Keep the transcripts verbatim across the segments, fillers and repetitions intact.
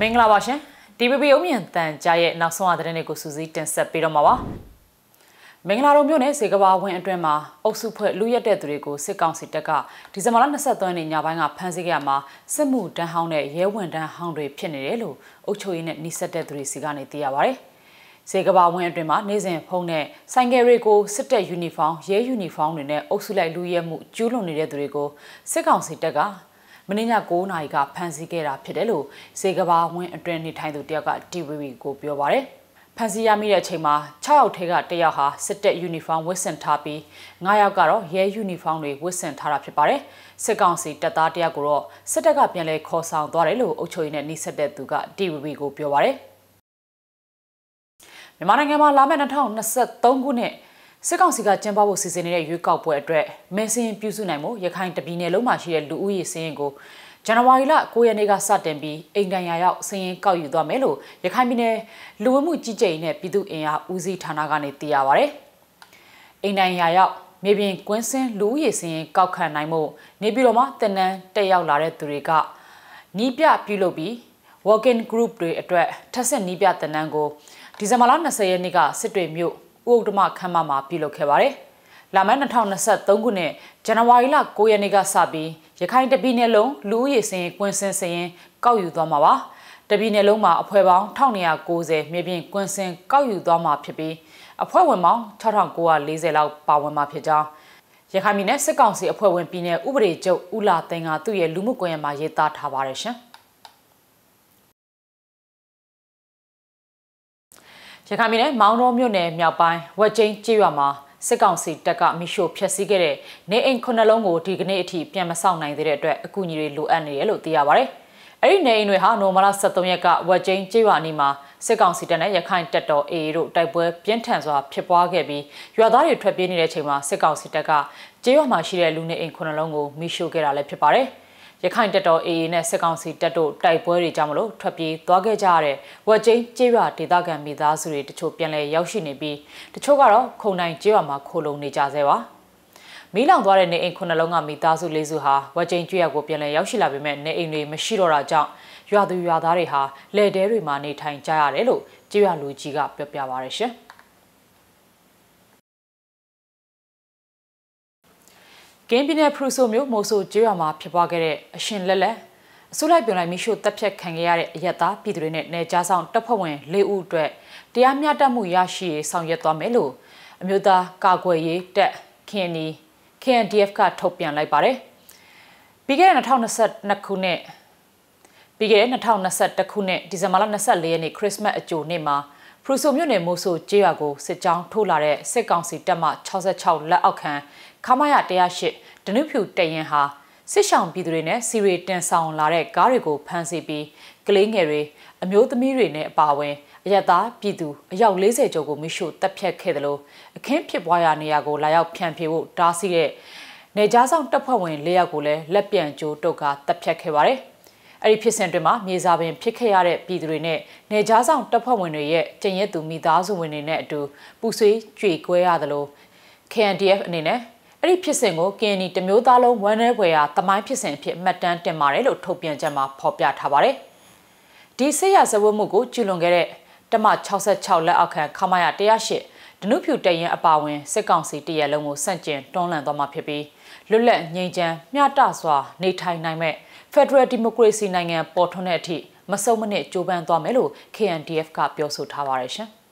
မင်္ဂလာပါရှင် D V B အုံမြင့်တန်ကြားရဲ့နောက်ဆုံးအသတင်းတွေကိုစူးစီးတင်ဆက်ပေးတော့မှာပါမင်္ဂလာတော်မြို့နယ်စေကဘာဝင်းအတွင်းမှာအုပ်စုဖွဲ့လူရက်တဲ့သူတွေကိုစစ်ကောင်စီတပ်ကဒီဇင်ဘာလနှစ်ဆယ့်သုံးရက်နေ့ညပိုင်းကဖမ်းဆီးခဲ့ရမှာစစ်မှုတန်းဟောင်းနဲ့ရဲဝန်တန်းဟောင်းတွေဖြစ်နေတယ်လို့အုပ်ချုပ်ရေးနဲ့နှိစက်တဲ့သူတွေစီကနေသိရပါတယ်စေကဘာဝင်းအတွင်းမှာနေစဉ်ဖုံးနဲ့ဆိုင်ကယ်တွေကိုစစ်တပ်ယူနီဖောင်းရဲယူနီဖောင်းတွေနဲ့အုပ်စုလိုက်လူရဲမှုကျူးလွန်နေတဲ့သူတွေကိုစစ်ကောင်စီတပ်ကမင်းည၉နာရီကဖမ်းဆီးခဲ့တာဖြစ်တယ်လို့စေကဘာဝင်းအတွင်းနေထိုင်သူတယောက်က D V B ကိုပြောပါတယ်ဖန်စီရမိတဲ့အချိန်မှာ၆ယောက်ထဲကတယောက်ဟာစစ်တပ်ယူနီဖောင်းဝတ်ဆင်ထားပြီး၅ယောက်ကတော့ရဲယူနီဖောင်းတွေဝတ်ဆင်ထားတာဖြစ်ပါတယ်စစ်ကောင်စီတပ်သားတယောက်ကိုတော့စစ်တပ်ကပြန်လဲခေါ်ဆောင်သွားတယ်လို့အုပ်ချုပ်ရေးနဲ့နှိစက်တဲ့သူက D V B ကိုပြောပါတယ်မြန်မာနိုင်ငံမှာလာမယ့်၂၀၂၃ခုနှစ်စစ်ကောင်စီကကျင်းပဖို့စီစဉ်နေတဲ့ရွေးကောက်ပွဲအတွက်မဲစင်းပြုစုနိုင်မှုရခိုင်တပြည်နယ်လုံးမှာရှိတဲ့လူဦးရေစည်းရင်ကိုဇန်နဝါရီလ၉ရက်နေ့ကစတင်ပြီးအိမ်တိုင်ရာရောက်စည်းရင်ကောက်ယူသွားမယ်လို့ရခိုင်ပြည်နယ်လူဝင်မှုကြီးကြပ်ရေးနဲ့ပြည်သူ့အင်အားဦးစီးဌာနကနေသိရပါဗျ။အိမ်တိုင်ရာရောက်မြေပြင်ကွင်းစင်းလူဦးရေစည်းရင်ကောက်ခံနိုင်မှုနေပြည်တော်မှာတင်နန်းတက်ရောက်လာတဲ့သူတွေကနီးပြပြုလုပ်ပြီး working group တွေအတွက်ထပ်ဆင့်နီးပြတင်နန်းကိုဒီဇင်ဘာလ၂၀ရက်နေ့ကစစ်တွေမြို့ဥက္ကဋ္ဌခမ်းမမှာပြုလုပ်ခဲ့ပါတယ်။လာမယ့်၂၀၂၃ခုနှစ်ဇန်နဝါရီလ၉ရက်နေ့ကစပြီးရခိုင်တပြည်နယ်လုံးလူဦးရေစင်းကွင်းစင်းစရင်ကောက်ယူသွားမှာပါ။တပြည်နယ်လုံးမှာအဖွဲ့ပေါင်း၁၂၉၀မြေပြင်ကွင်းစင်းကောက်ယူသွားမှာဖြစ်ပြီးအဖွဲ့ဝင်ပေါင်း၆ထောင်၉ရာ၄၀လောက်ပါဝင်မှာဖြစ်ကြောင်းရခိုင်ပြည်နယ်စစ်ကောင်စီအဖွဲ့ဝင်ပြည်နယ်ဥပဒေချုပ်ဦးလာသိန်းကသူ့ရဲ့လူမှုကွန်ရက်မှာရေးသားထားပါတယ်ရှင်။ရခိုင်ပြည်နယ်မောင်တော်မြို့နယ်မြောက်ပိုင်းဝက်ကျင်းကျေးရွာမှာစစ်ကောင်စီတပ်ကမိရှို့ဖျက်ဆီးခဲ့တဲ့နေအိမ်ခုနှစ်လုံးကိုဒီကနေ့အထိပြန်မဆောင်နိုင်သေးတဲ့အတွက်အကူအညီတွေလိုအပ်နေတယ်လို့သိရပါတယ်။အဲ့ဒီနေအိမ်တွေဟာနိုဝင်ဘာလ၁၃ရက်ကဝက်ကျင်းကျေးရွာနီးမှာစစ်ကောင်စီတပ်နဲ့ရခိုင်တပ်တော် A A တို့တိုက်ပွဲပြင်းထန်စွာဖြစ်ပွားခဲ့ပြီးရွာသားတွေထွက်ပြေးနေတဲ့အချိန်မှာစစ်ကောင်စီတပ်ကကျေးရွာမှာရှိတဲ့လူနေအိမ်ခုနှစ်လုံးကိုမိရှို့ခဲ့တာလည်းဖြစ်ပါတယ်။ရခိုင်တပ်တော် A A နဲ့စစ်ကောင်စီတပ်တို့တိုက်ပွဲတွေကြောင့်မလို့ထွက်ပြေးသွားခဲ့ကြရတဲ့ဝက်ကျင်းကျေးရွာဒေသခံမိသားစုတွေတချို့ပြန်လည်ရောက်ရှိနေပြီးတချို့ကတော့ခုံတိုင်းကျေးရွာမှာခိုလုံနေကြဆဲပါမီးလောင်သွားတဲ့နေအိမ်ခုနှလုံးကမိသားစုလေးစုဟာဝက်ကျင်းကျေးရွာကိုပြန်လည်ရောက်ရှိလာပေမဲ့နေအိမ်တွေမရှိတော့တာကြောင့်ရွာသူရွာသားတွေဟာလယ်တဲတွေမှာနေထိုင်ကြရတယ်လို့ကျေးရွာလူကြီးကပြောပြပါရရှင်ကင်းပြည်နယ်ဖရူဆိုမြို့မိုးဆိုကျေးရွာမှာဖြစ်ပွားခဲ့တဲ့အရှင်လက်လက်အစိုးလိုက်ပြုံလိုက်မိရှို့တပ်ဖြတ်ခံခဲ့ရတဲ့အရက်သားပြည်သူတွေနဲ့နယ်ကြားဆောင်တပ်ဖွဲ့ဝင်၄ဦးအတွက်တရားမျှတမှုရရှိရေးဆောင်ရွက်သွားမယ်လို့အမျိုးသားကာကွယ်ရေးတပ် K N Y K N D F ကထုတ်ပြန်လိုက်ပါတယ်။ပြီးခဲ့တဲ့၂၀၂၂ခုနှစ်ပြီးခဲ့တဲ့၂၀၂၁ခုနှစ်ဒီဇင်ဘာလ၂၄ရက်နေ့ခရစ်စမတ်အကြိုနေ့မှာဖရူဆိုမြို့နယ်မိုးဆိုကျေးရွာကိုစစ်ကြောင်းထိုးလာတဲ့စစ်ကောင်စီတပ်မှ၆၆လက်အောက်ခံခမာရ၁၀၈ဒနုဖြူတရင်ဟာစစ်ဆောင်ပြည်သူတွေနဲ့စီရီတင်ဆောင်လာတဲ့ကားတွေကိုဖမ်းဆီးပြီးကလေးငယ်တွေအမျိုးသမီးတွေနဲ့အပါအဝင်အရသားပြည်သူအယောက်၄၀ကျော်ကိုမိရှို့တပ်ဖြတ်ခဲ့တယ်လို့အခင်းဖြစ်ပွားရာနေရာကိုလာရောက်ဖြန့်ဖြေဖို့တားဆီးတဲ့နေကြားဆောင်တပ်ဖွဲ့ဝင်၄ယောက်ကိုလည်းလက်ပြန်ကြိုးတုတ်ကတပ်ဖြတ်ခဲ့ပါတယ်။အဲ့ဒီဖြစ်စဉ်တွင်မှာမြေစာပင်ဖြစ်ခဲ့ရတဲ့ပြည်သူတွေနဲ့နေကြားဆောင်တပ်ဖွဲ့ဝင်တွေရဲ့ကျင့်ရသူမိသားစုဝင်တွေနဲ့အတူပူဆွေးကြွေကွဲရတယ်လို့ K N D F အနေနဲ့အဲ့ဒီဖြစ်စဉ်ကို K N Y တမျိုးသားလုံးဝမ်းနည်းဖွယ်ရာတမိုင်းဖြစ်စဉ်အဖြစ်မှတ်တမ်းတင်ပါတယ်လို့ထုတ်ပြန်ချက်မှာဖော်ပြထားပါတယ်။ဒီစစ်ရဇဝတ်မှုကိုကျူးလွန်ခဲ့တဲ့တမ၆၆လက်အောက်ခံခမာရ၁၀၈ဒနုဖြူတရင်အပါဝင်စစ်ကောင်စီတရက်လုံးကိုစန့်ကျင်တွန်းလှန်သွားမှာဖြစ်ပြီးလွတ်လပ်ငြိမ်းချမ်းမျှတစွာနေထိုင်နိုင်မဲ့ Federal Democracy နိုင်ငံပေါ်ထွန်းတဲ့အထိမဆုံးမနစ်ကြိုးပမ်းသွားမယ်လို့ K N D F ကပြောဆိုထားပါတယ်ရှင်။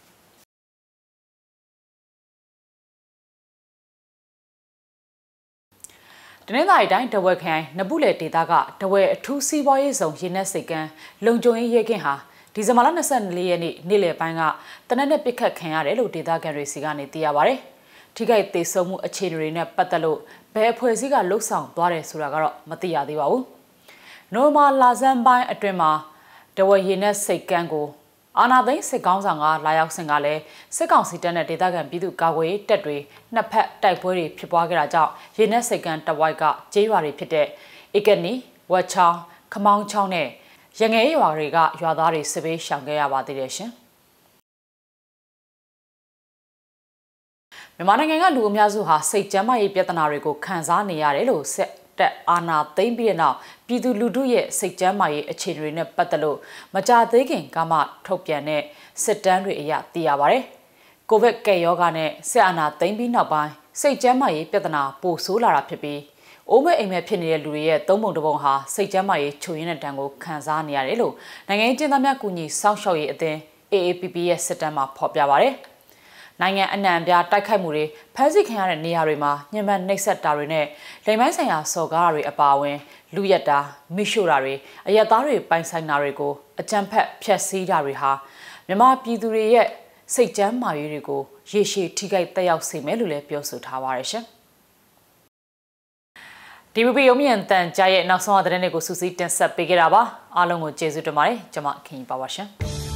တနင်္လာရီတိုင်းတဝက်ခိုင်နဘူးလေဒေသကတဝဲအထူးစီးပွားရေးဆောင်ရင်းနဲ့စိတ်ကန်းလုံခြုံရေးရဲကင်းဟာဒီဇင်ဘာလ၂၄ရက်နေ့နေ့လယ်ပိုင်းကတနက်နဲ့ပစ်ခတ်ခံရတယ်လို့ဒေသခံတွေစီကနေသိရပါတယ်။ထိခိုက်ဒေဆုံးမှုအခြေအနေတွေနဲ့ပတ်သက်လို့ဘယ်အဖွဲ့အစည်းကလှုပ်ဆောင်သွားတယ်ဆိုတာကတော့မသိရသေးပါဘူး။နိုမာလာဇန်ပိုင်းအတွင်းမှာတဝဲရင်းနဲ့စိတ်ကန်းကိုအာနာသိန်းစစ်ကောင်းဆောင်ကလာရောက်စဉ်ကလည်းစစ်ကောင်စီတပ်နဲ့ဒေသခံပြည်သူကာကွယ်ရေးတပ်တွေနှစ်ဖက်တိုက်ပွဲတွေဖြစ်ပွားခဲ့တာကြောင့်ရင်းနဲ့စိတ်ကန်းတဝိုက်ကကျေးရွာတွေဖြစ်တဲ့ဧကနီဝက်ချောင်းခမောင်းချောင်းနဲ့ရငယ်ရွာတွေကရွာသားတွေစစ်ဘေးရှောင်ခဲ့ရပါသေးတယ်ရှင်။မြန်မာနိုင်ငံကလူအများစုဟာစိတ်ကျန်းမာရေးပြဿနာတွေကိုခံစားနေရတယ်လို့စစ်တတက်အာဏာသိမ်းပြီးတဲ့နောက်ပြည်သူလူထုရဲ့စိတ်ကြမ်းမာရေးအခြေအနေတွေနဲ့ပတ်သက်လို့မကြသေးခင်ကမှထုတ်ပြန်တဲ့စစ်တမ်းတွေအရသိရပါတယ်။ကိုဗစ်ကပ်ရောဂါနဲ့ဆက်အာဏာသိမ်းပြီးနောက်ပိုင်းစိတ်ကြမ်းမာရေးပြဿနာပိုဆိုးလာတာဖြစ်ပြီးအိုးမဲ့အိမ်မဲ့ဖြစ်နေတဲ့လူတွေရဲ့သုံးပုံတစ်ပုံဟာစိတ်ကြမ်းမာရေးချို့ယွင်းတဲ့တန်ကိုခံစားနေရတယ်လို့နိုင်ငံရေးကျင်းသားများကူညီစောင့်ရှောက်ရေးအသင်း A A P P ရဲ့စစ်တမ်းမှာဖော်ပြပါတယ်။နိုင်ငံအနှံ့အပြားတိုက်ခိုက်မှုတွေဖမ်းဆီးခံရတဲ့နေရာတွေမှာညှဉ်းပန်းနှိပ်စက်တာတွေနဲ့လိမ်မိုင်းဆိုင်ရာစော်ကားတာတွေအပါအဝင်လူရက်တာမိရှို့တာတွေအရက်သားတွေပိုင်ဆိုင်တာတွေကိုအကြမ်းဖက်ဖျက်ဆီးတာတွေဟာမြန်မာပြည်သူတွေရဲ့စိတ်ကြမ်းမာရေးတွေကိုရေရှည်ထိခိုက်သက်ရောက်စေမယ်လို့လည်းပြောဆိုထားပါတယ်ရှင်။ D V B ရုံမြင့်တန်ကြားရဲ့နောက်ဆုံးသတင်းတွေကိုစူးစီးတင်ဆက်ပေးခဲ့တာပါအားလုံးကိုကျေးဇူးတင်ပါတယ်ကျွန်မခင်ပါပါရှင်